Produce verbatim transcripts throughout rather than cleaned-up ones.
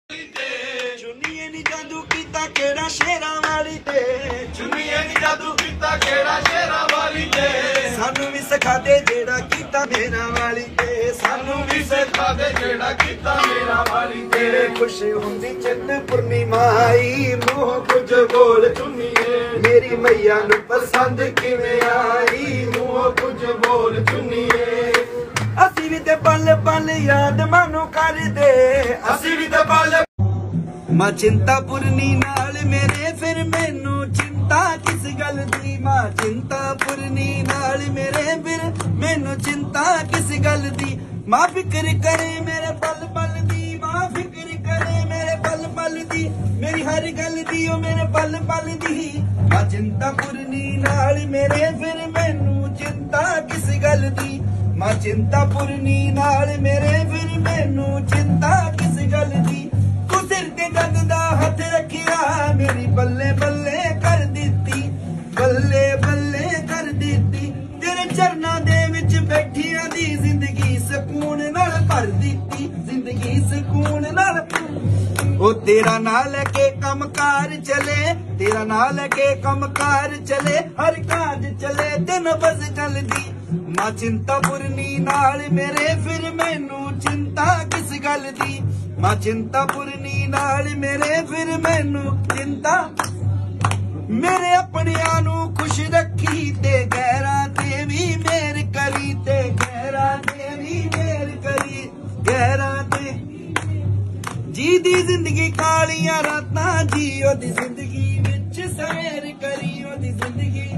चुनिए नी जादू कीता केड़ा शेरां वाली ते चुनिए नी जादू कीता केड़ा शेरां वाली ते सानू भी सिखा दे जेड़ा कीता मेरा वाली ते सानू भी सिखा दे जेड़ा कीता मेरा वाली ते तेरे खुश हुंदी चित पूर्णिमा आई मोह कुछ बोल चुनिए मेरी मैया नू पसंद किवें आई मुंह कुछ बोल चुनिए असी भी ते पल पल याद मानू कर दे असी भी ते पल मां चिंतापुरनी नाल मेरे फिर मैनू चिंता किस गल दी मां चिंतापुरनी नाल मेरे फिर मैनू चिंता किस गल दी मां फिक्र करे मेरे पल पल दी मां फिक्र करे मेरे पल पल दी मेरी हर गल दी ओ मेरे पल पल दी मां चिंतापुरनी नाल मेरे फिर मैनू चिंता किस गल दी मां चिंतापुरनी नाल मेरे फिर मैनू चिंता किस गल दी तू सिर ते जग दा हथ रखिया मेरी बल्ले बल्ले कर दिती बल्ले बल्ले कर दिती तेरे चरना दे विच बैठिया दी जिंदगी सुकून नाल भर दिती जिंदगी सुकून नाल ओ तेरा नाल के कमकार चले तेरा नाल के कमकार चले हर काज चले दिन बस चलदी मां चिंतापुरनी नाल मेरे फिर मैनू चिंता किस गल दी मां चिंतापुरनी नाल मेरे फिर मैनू चिंता मेरे अपनियां नू खुश रखी ते गैरां ते भी मेर करी ते गैरां ते भी मेर करी गैरां ते जी दी जिंदगी कालियां रातां जी ओदी जिंदगी विच सैर करी ओदी जिंदगी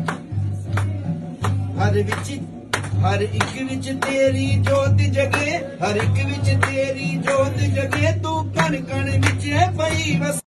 हर विच हर एक विच तेरी जोत जगे हर एक विच तेरी जोत जगे तू कण कण विच है पई बस।